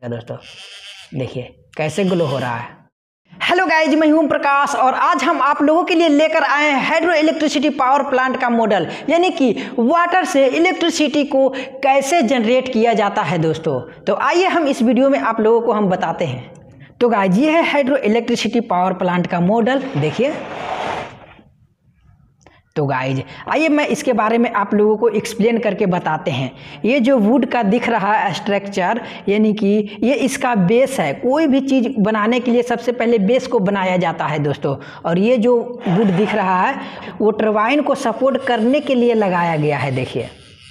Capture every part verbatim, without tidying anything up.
दोस्तों देखिए कैसे ग्लो हो रहा है। हेलो गाइज, मैं हूं प्रकाश और आज हम आप लोगों के लिए लेकर आए हैं हाइड्रो इलेक्ट्रिसिटी पावर प्लांट का मॉडल, यानी कि वाटर से इलेक्ट्रिसिटी को कैसे जनरेट किया जाता है दोस्तों। तो आइए हम इस वीडियो में आप लोगों को हम बताते हैं। तो गाइज ये है हाइड्रो इलेक्ट्रिसिटी पावर प्लांट का मॉडल, देखिए। तो गाइज आइए मैं इसके बारे में आप लोगों को एक्सप्लेन करके बताते हैं। ये जो वुड का दिख रहा है स्ट्रक्चर, यानी कि ये इसका बेस है। कोई भी चीज़ बनाने के लिए सबसे पहले बेस को बनाया जाता है दोस्तों। और ये जो वुड दिख रहा है वो टरबाइन को सपोर्ट करने के लिए लगाया गया है, देखिए।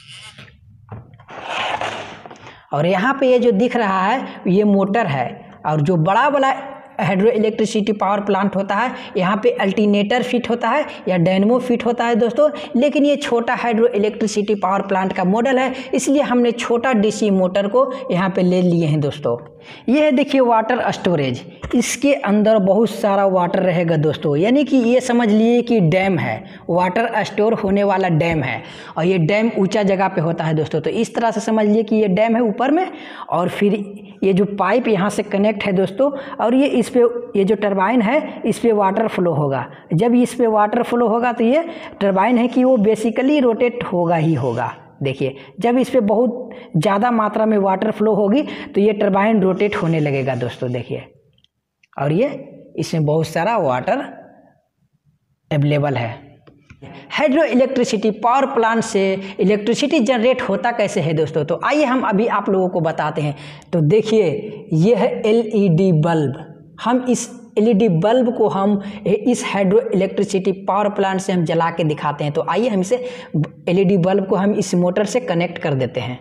और यहाँ पे ये जो दिख रहा है ये मोटर है। और जो बड़ा बड़ा हाइड्रो इलेक्ट्रिसिटी पावर प्लांट होता है यहाँ पे अल्टरनेटर फिट होता है या डायनेमो फिट होता है दोस्तों। लेकिन ये छोटा हाइड्रो इलेक्ट्रिसिटी पावर प्लांट का मॉडल है, इसलिए हमने छोटा डीसी मोटर को यहाँ पे ले लिए हैं दोस्तों। ये है देखिए वाटर स्टोरेज, इसके अंदर बहुत सारा वाटर रहेगा दोस्तों, यानी कि ये समझ लिए कि डैम है, वाटर स्टोर होने वाला डैम है। और ये डैम ऊंचा जगह पे होता है दोस्तों, तो इस तरह से समझ लिए कि ये डैम है ऊपर में। और फिर ये जो पाइप यहाँ से कनेक्ट है दोस्तों, और ये इस पे ये जो टरबाइन है इस पे वाटर फ्लो होगा। जब इस पे वाटर फ्लो होगा तो ये टरबाइन है कि वो बेसिकली रोटेट होगा ही होगा। देखिए जब इस पे बहुत ज़्यादा मात्रा में वाटर फ्लो होगी तो ये टरबाइन रोटेट होने लगेगा दोस्तों, देखिए। और ये इसमें बहुत सारा वाटर अवेलेबल है। हाइड्रो इलेक्ट्रिसिटी पावर प्लांट से इलेक्ट्रिसिटी जनरेट होता कैसे है दोस्तों, तो आइए हम अभी आप लोगों को बताते हैं। तो देखिए ये है एलईडी बल्ब। हम इस एलईडी बल्ब को हम इस हाइड्रो इलेक्ट्रिसिटी पावर प्लांट से हम जला के दिखाते हैं। तो आइए हम इसे एलईडी बल्ब को हम इस मोटर से कनेक्ट कर देते हैं।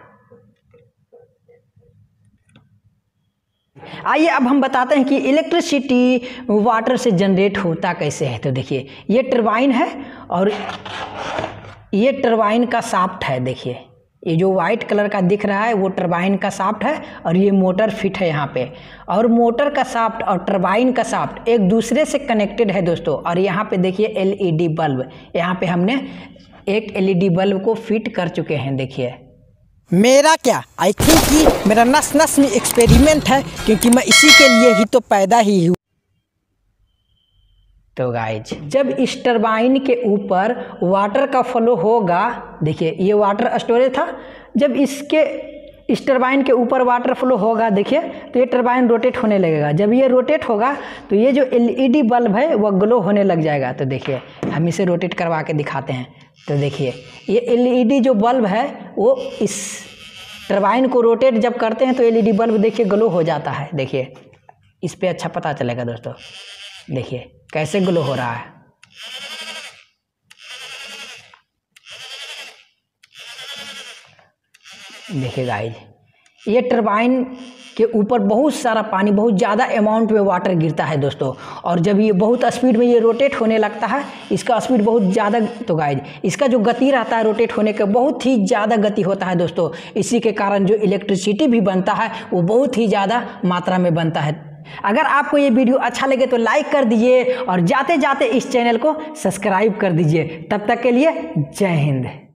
आइए अब हम बताते हैं कि इलेक्ट्रिसिटी वाटर से जनरेट होता कैसे है। तो देखिए ये टरबाइन है और ये टरबाइन का शाफ्ट है, देखिए। ये जो वाइट कलर का दिख रहा है वो टरबाइन का शाफ्ट है और ये मोटर फिट है यहाँ पे। और मोटर का शाफ्ट और टरबाइन का शाफ्ट एक दूसरे से कनेक्टेड है दोस्तों। और यहाँ पे देखिए एलईडी बल्ब, यहाँ पे हमने एक एलईडी बल्ब को फिट कर चुके हैं, देखिए। मेरा क्या आई थिंक कि मेरा नस नस में एक्सपेरिमेंट है, क्योंकि मैं इसी के लिए ही तो पैदा ही हूँ। तो गाइज जब इस टरबाइन के ऊपर वाटर का फ्लो होगा, देखिए ये वाटर स्टोरेज था, जब इसके इस टरबाइन के ऊपर वाटर फ्लो होगा, देखिए, तो ये टरबाइन रोटेट होने लगेगा। जब ये रोटेट होगा तो ये जो एलईडी बल्ब है वह ग्लो होने लग जाएगा। तो देखिए हम इसे रोटेट करवा के दिखाते हैं। तो देखिए ये एलईडी जो बल्ब है वो इस टरबाइन को रोटेट जब करते हैं तो एलईडी बल्ब देखिए ग्लो हो जाता है, देखिए। इस पे अच्छा पता चलेगा दोस्तों, देखिए कैसे ग्लो हो रहा है। देखिए गाइज ये टरबाइन के ऊपर बहुत सारा पानी, बहुत ज़्यादा अमाउंट में वाटर गिरता है दोस्तों। और जब ये बहुत स्पीड में ये रोटेट होने लगता है, इसका स्पीड बहुत ज़्यादा, तो गाइज इसका जो गति रहता है रोटेट होने का बहुत ही ज़्यादा गति होता है दोस्तों। इसी के कारण जो इलेक्ट्रिसिटी भी बनता है वो बहुत ही ज़्यादा मात्रा में बनता है। अगर आपको ये वीडियो अच्छा लगे तो लाइक कर दीजिए और जाते जाते इस चैनल को सब्सक्राइब कर दीजिए। तब तक के लिए जय हिंद।